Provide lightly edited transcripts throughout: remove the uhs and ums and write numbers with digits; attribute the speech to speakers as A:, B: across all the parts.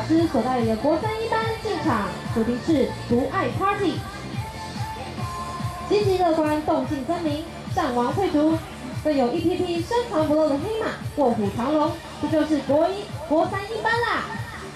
A: 师所带领的国三一班进场，主题是独爱 Party， 积极乐观，动静分明，战王绘图，更有一匹匹深藏不露的黑马，卧虎藏龙，这就是国三一班啦。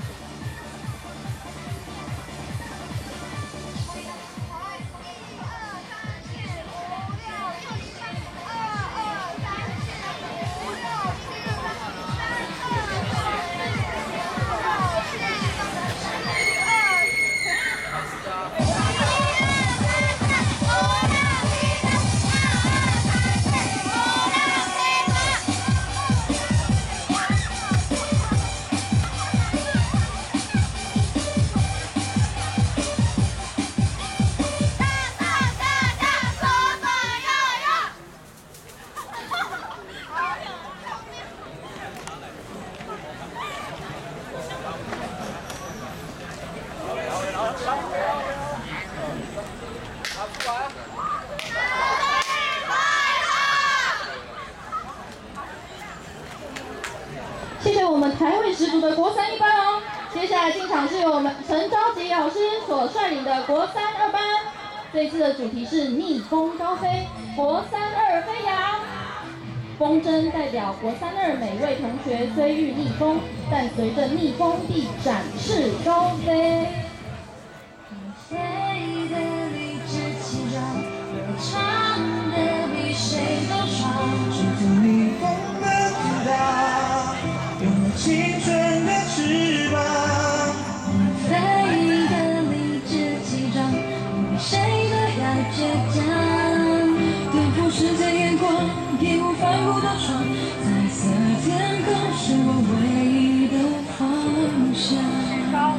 A: 谢谢我们台味十足的国三一班哦。接下来进场是由我们陈昭吉老师所率领的国三二班。这次的主题是逆风高飞，国三二飞扬。风筝代表国三二每位同学虽遇逆风，但随着逆风必展翅高飞。
B: 飞的理直气壮，流畅的比谁都爽。
C: 制服逆风的自大，拥有青春的翅膀。
B: 飞的理直气壮，比谁都要倔强。颠覆世界眼光，义无反顾的闯。彩色天空是我唯一的方向。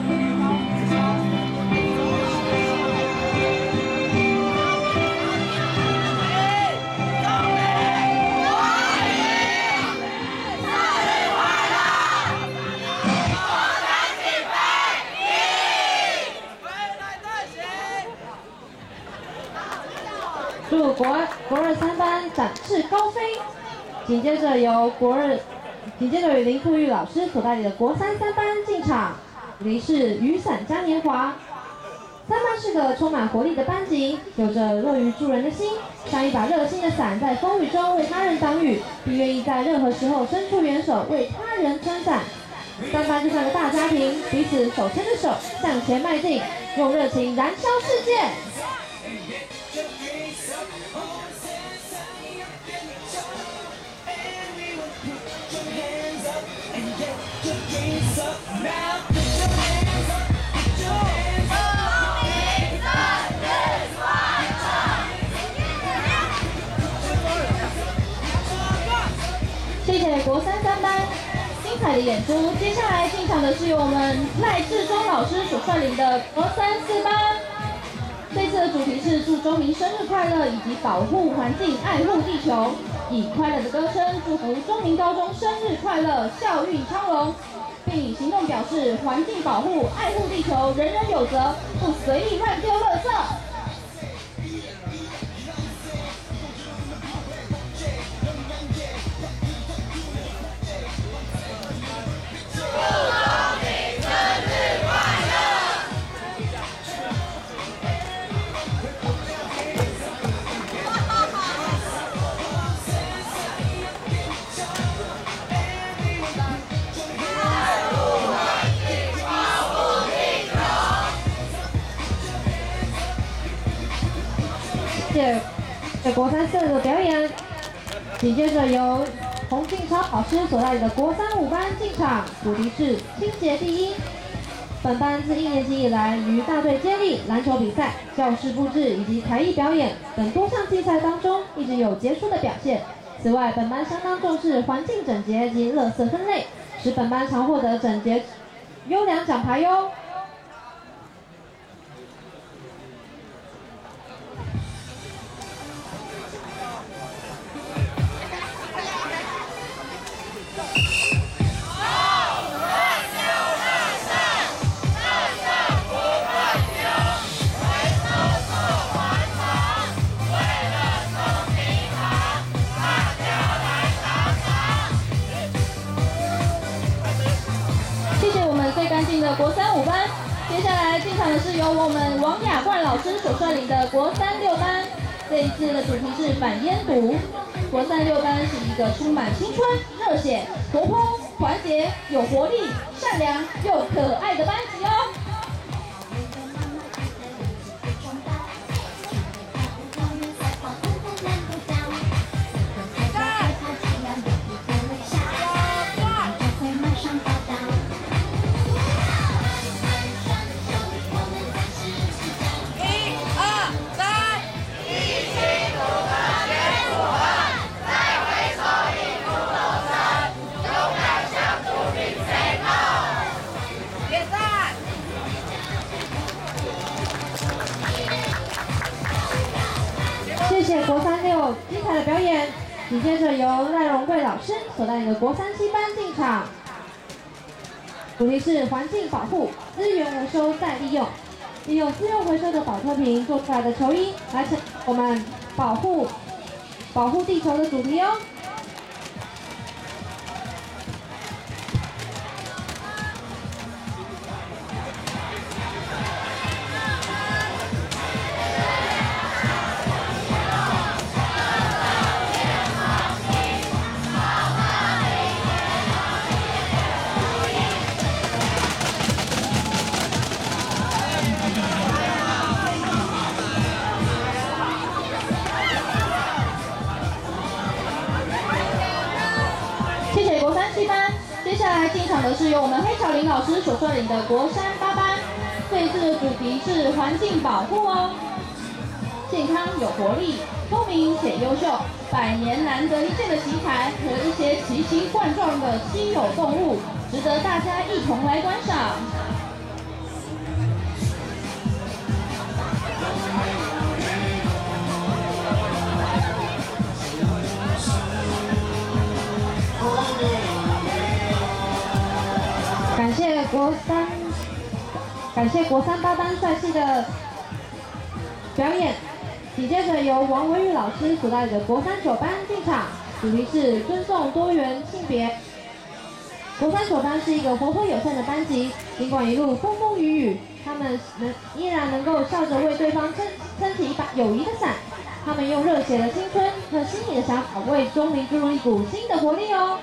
A: 祝国二三班展翅高飞。紧接着由林富裕老师所带领的国三三班进场，主题是雨伞嘉年华。三班是个充满活力的班级，有着乐于助人的心，像一把热心的伞，在风雨中为他人挡雨，并愿意在任何时候伸出援手为他人撑伞。三班就像个大家庭，彼此手牵着手向前迈进，用热情燃烧世界。 谢谢国三三班精彩的演出。接下来进场的是由我们赖志忠老师所率领的国三四班。这次的主题是祝周明生日快乐，以及保护环境、爱护地球。以快乐的歌声祝福中明高中生日快乐，校运昌隆，并以行动表示环境保护、爱护地球，人人有责，不随意乱丢垃圾。 谢谢国三社的表演，紧接着由洪庆超老师所带领的国三五班进场，主题是清洁第一。本班自1年级以来，于大队接力、篮球比赛、教室布置以及才艺表演等多项竞赛当中，一直有杰出的表现。此外，本班相当重视环境整洁及垃圾分类，使本班常获得整洁优良奖牌哟。 国三5班。接下来进场的是由我们王雅冠老师所率领的国三6班。这一次的主题是反烟毒。国三6班是一个充满青春、热血、活泼、团结、有活力、善良又可爱的班级哦。谢谢国三6精彩的表演，紧接着由赖荣贵老师所带领的国三7班进场，主题是环境保护、资源回收再利用，利用自用回收的保特瓶做出来的球衣，来呈我们保护地球的主题哦。谢谢国三7班，接下来进场的是由我们黑巧玲老师所率领的国三8班。这一次的主题是环境保护哦，健康有活力、聪明且优秀，100年难得一见的奇才和一些奇形怪状的稀有动物，值得大家一同来观赏。感谢国三8班帅气的表演。紧接着由王维玉老师所带领的国三9班进场，主题是尊重多元性别。国三9班是一个活泼友善的班级，尽管一路风风雨雨，他们依然能够笑着为对方撑起一把友谊的伞。他们用热血的青春和心里的想法，为中民注入一股新的活力哦。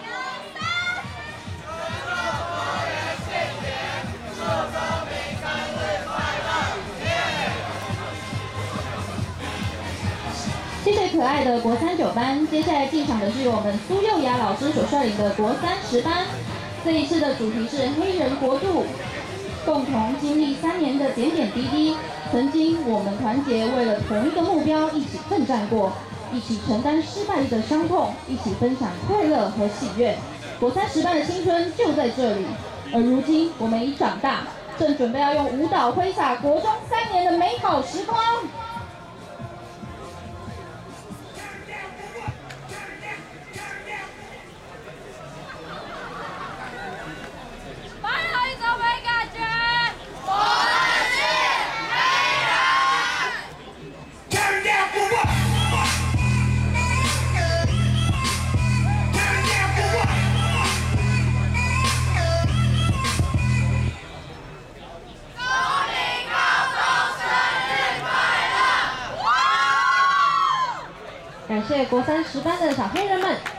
A: 谢谢可爱的国三9班，接下来进场的是由我们苏幼雅老师所率领的国三10班。这一次的主题是黑人国度，共同经历3年的点点滴滴。曾经我们团结为了同一个目标一起奋战过，一起承担失败的伤痛，一起分享快乐和喜悦。国三10班的青春就在这里，而如今我们已长大，正准备要用舞蹈挥洒国中3年的美好时光。感谢国三10班的小黑人们。